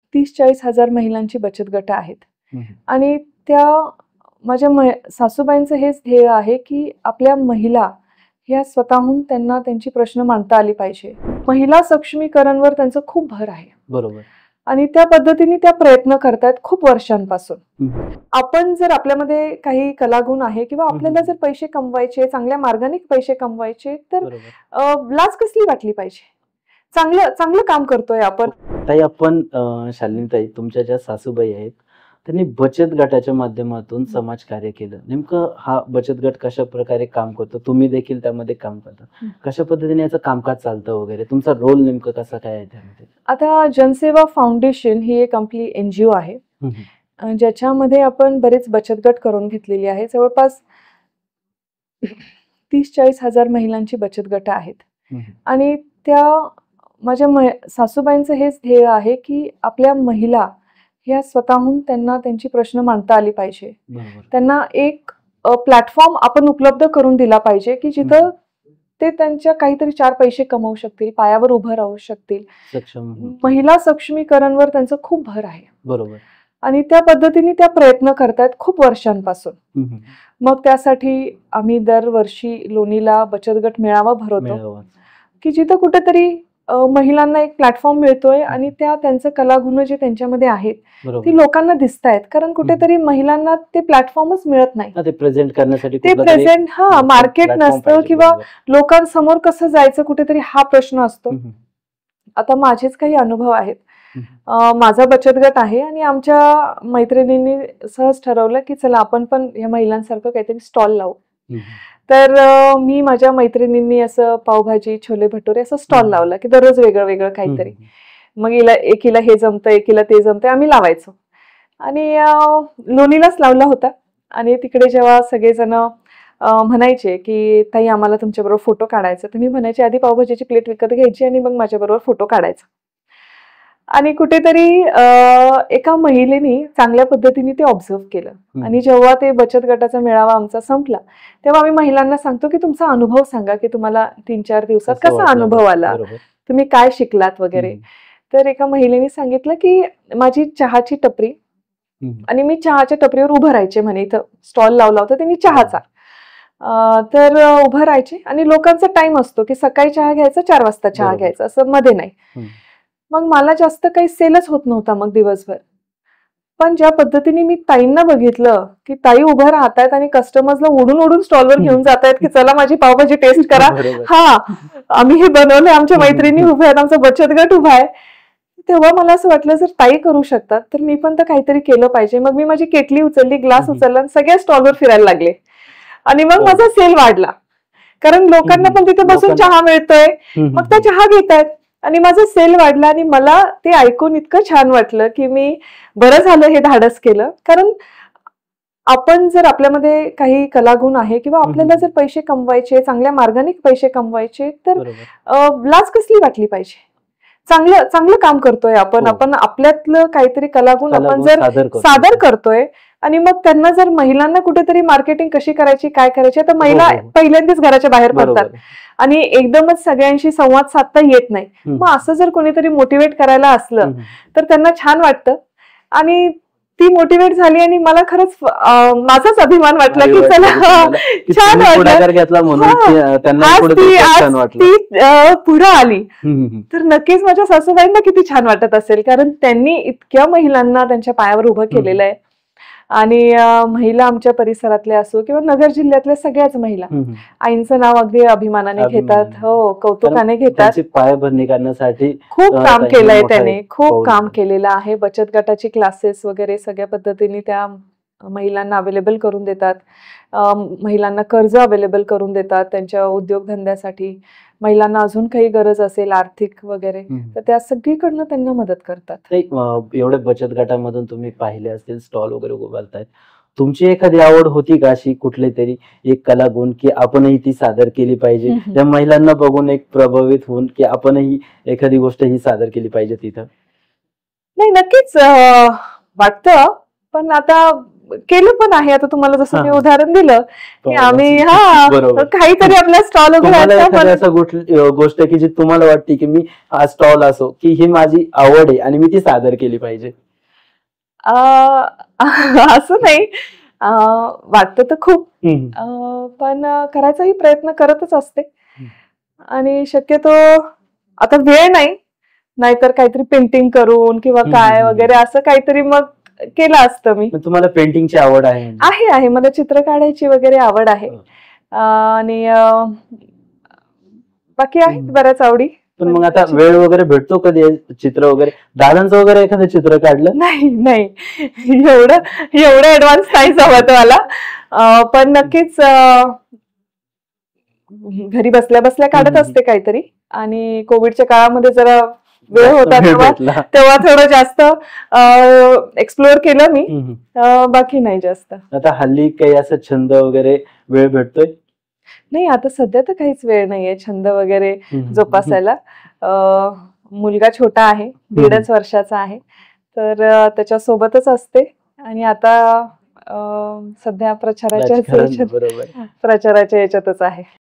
30-40 हजार महिलांची बचत गट आहेत. हम्म. आणि त्या माझ्या सासूबाईंचं हेच ध्येय आहे की आपल्या महिला ह्या स्वतःहून त्यांना त्यांची प्रश्न मांडता आली पाहिजे. महिला सक्षमीकरणवर त्यांचं खूप भर आहे. बरोबर. आणि त्या पद्धतीने त्या प्रयत्न करतायत खूप वर्षांपासून. हम्म. आपण जर आपल्यामध्ये काही कलागुण आहे किंवा आपल्याला जर पैसे कमवायचे, चांगल्या मार्गाने पैसे कमवायचे, तर बरोबर. लाज कसली वाटली पाहिजे. चांगलं चांगलं काम करतोय आपण. ताई, आपण शालिनीताई, तुमच्या ज्या सासूबाई आहेत त्यांनी बचत गटाच्या माध्यमातून समाजकार्य केलं. नेमकं हा बचत गट कशा प्रकारे काम करतो, तुम्ही देखील त्यामध्ये काम करता, कशा पद्धतीने याचं कामकाज चालतं वगैरे, तुमचा रोल नेमकं कसा काय आहे त्यामध्ये? आता जनसेवा फाउंडेशन ही एक आपली NGO आहे. ज्याच्यामध्ये आपण बरेच बचत गट करून घेतलेली आहे. जवळपास 30-40 हजार महिलांची बचत गट आहेत. आणि त्या माझ्या सासूबाईंचं हेच ध्येय आहे की आपल्या महिला ह्या स्वतःहून त्यांना त्यांची प्रश्न मांडता आली पाहिजे. त्यांना एक प्लॅटफॉर्म आपण उपलब्ध करून दिला पाहिजे की जिथं ते त्यांच्या काहीतरी 4 पैसे कमवू शकतील, पायावर उभं राहू शकतील. महिला सक्षमीकरणवर त्यांचं खूप भर आहे. बरोबर. आणि त्या पद्धतीने त्या प्रयत्न करतायत खूप वर्षांपासून. मग त्यासाठी आम्ही दरवर्षी लोणीला बचत गट मेळावा भरवतो की जिथं कुठेतरी महिलांना एक प्लॅटफॉर्म मिळतोय आणि त्या त्यांचं कलागुण जे त्यांच्यामध्ये आहेत ती लोकांना दिसतायत. कारण कुठेतरी महिलांना ते प्लॅटफॉर्मच मिळत नाही. ते प्रेझेंट करण्यासाठी ते प्रेझेंट मार्केट नसतं किंवा लोकांसमोर कसं जायचं कुठेतरी हा प्रश्न असतो. आता माझेच काही अनुभव आहेत. माझा बचत गट आहे आणि आमच्या मैत्रिणींनी सहज ठरवलं की चला आपण पण या महिलांसारखं काहीतरी स्टॉल लावू. तर मी माझ्या मैत्रिणींनी असं पावभाजी, छोले भटुरे असं स्टॉल लावला की दररोज वेगळं वेगळं काहीतरी. मग एकीला हे जमतं, एकीला ते जमतं, आम्ही लावायचो. आणि लोणीलाच लावला होता. आणि तिकडे जेव्हा सगळेजण म्हणायचे की ताई आम्हाला तुमच्याबरोबर फोटो काढायचा, तर मी म्हणायचे आधी पावभाजीची प्लेट विकत घ्यायची आणि मग माझ्याबरोबर फोटो काढायचा. आणि कुठेतरी एका महिलेने चांगल्या पद्धतीने ते ऑब्झर्व केलं. आणि जेव्हा ते बचत गटाचा मेळावा आमचा संपला तेव्हा आम्ही महिलांना सांगतो की तुमचा अनुभव सांगा की तुम्हाला 3-4 दिवसात कसा अनुभव आला, तुम्ही काय शिकलात वगैरे. तर एका महिलेने सांगितलं की माझी चहाची टपरी आणि मी चहाच्या टपरीवर उभं राहायचे म्हणे. इथं स्टॉल लावला होता त्यांनी चहाचा. तर उभं राहायचे आणि लोकांचा टाइम असतो की सकाळी चहा घ्यायचा, 4 वाजता चहा घ्यायचा, असं मध्ये नाही. मग मला जास्त काही सेलच होत नव्हता मग दिवसभर. पण ज्या पद्धतीने मी ताईंना बघितलं की ताई उभं राहतायत आणि कस्टमर्सला ओढून ओढून स्टॉलवर घेऊन जातायत की चला माझी पावभाजी टेस्ट करा, हा आम्ही हे बनवलंय, आमच्या मैत्रिणी उभ्या आहेत, आमचा बचत गट उभा आहे. तेव्हा मला असं वाटलं जर ताई करू शकतात तर मी पण तर काहीतरी केलं पाहिजे. मग मी माझी केटली उचलली, ग्लास उचलला आणि सगळ्या स्टॉलवर फिरायला लागले. आणि मग माझा सेल वाढला कारण लोकांना पण तिथे बसून चहा मिळतोय, मग त्या चहा घेतायत आणि माझा सेल वाढला. आणि मला ते ऐकून इतकं छान वाटलं की मी बरं झालं हे धाडस केलं. कारण आपण जर आपल्यामध्ये काही कलागुण आहे किंवा आपल्याला जर पैसे कमवायचे, चांगल्या मार्गाने पैसे कमवायचे, तर लाज कसली वाटली पाहिजे. चांगलं चांगलं काम करतोय आपण. आपण आपल्यातलं काहीतरी कलागुण आपण जर सादर करतोय आणि मग त्यांना जर महिलांना कुठेतरी मार्केटिंग कशी करायची, काय करायची, तर महिला पहिल्यांदाच घराच्या बाहेर पडतात आणि एकदमच सगळ्यांशी संवाद साधता येत नाही. मग असं जर कोणीतरी मोटिवेट करायला असलं तर त्यांना छान वाटतं. आणि ती मोटिवेट झाली आणि मला खरंच माझाच अभिमान वाटला की चला छान ती पुढे आली. तर नक्कीच माझ्या सासूबाईंना किती छान वाटत असेल कारण त्यांनी इतक्या महिलांना त्यांच्या पायावर उभं केलेलं आहे. आणि महिला आमच्या परिसरातल्या असो किंवा नगर जिल्ह्यातल्या सगळ्याच महिला आईंचं नाव अगदी अभिमानाने घेतात, हो कौतुकाने घेतात. पायाभरणी करण्यासाठी खूप काम केलंय त्याने, खूप काम केलेलं आहे. बचत गटाची क्लासेस वगैरे सगळ्या पद्धतीने त्या महिलांना अवेलेबल करून देतात. महिलांना कर्ज अवेलेबल करून देतात त्यांच्या उद्योगधंद्यासाठी. महिलांना अजून काही गरज असेल आर्थिक वगैरे तर त्या सगळीकडनं त्यांना मदत करतात. एवढ्या बचत गटामधून तुम्ही पाहिले असतील स्टॉल वगैरे उभारतायत, तुमची एखादी आवड होती का अशी कुठली तरी एक कलागुण की आपणही ती सादर केली पाहिजे, त्या महिलांना बघून एक प्रभावित होऊन की आपणही एखादी गोष्ट ही सादर केली पाहिजे तिथं? नाही, नक्कीच वाटतं. पण आता केलं पण आहे. आता तुम्हाला जसं मी हा. उदाहरण दिलं की पावभाजी. आम्ही बरोबर. काहीतरी आपला स्टॉल तुम्हाला उघडायचा एखादी पण असं गोष्ट की जी तुम्हाला वाटते की मी हा स्टॉल असो की ही माझी आवड आहे आणि मी ती सादर केली पाहिजे? असं नाही. वाटतं तर खूप, पण करायचाही प्रयत्न करतच असते. आणि शक्यतो आता वेळ नाही, नाहीतर काहीतरी पेंटिंग करून किंवा काय वगैरे असं काहीतरी मग केलं असतं मी. मग तुम्हाला पेंटिंगची आवड आहे म्हणजे? आहे मला चित्र काढायची वगैरे आवड आहे. आणि बाकी आहेत बऱ्याच आवडी. पण मग आता वेळ वगैरे भेटतो कधी चित्र वगैरे? दादांचं वगैरे एखादं चित्र काढलं? नाही एवढं ऍडव्हान्स नाही जमत मला. पण नक्कीच घरी बसल्या बसल्या काढत असते काहीतरी. आणि कोविडच्या काळामध्ये जरा वेळ होता तेव्हा थोडं जास्त एक्सप्लोअर केलं मी. बाकी नाही जास्त. आता हल्ली काही असं छंद वगैरे वेळ भेटतोय? नाही, आता सध्या तर काहीच वेळ नाहीये छंद वगैरे जोपासायला. मुलगा छोटा आहे, 1.5 वर्षाचा आहे, तर त्याच्या सोबतच असते. आणि आता सध्या प्रचाराच्या याच्यातच आहे.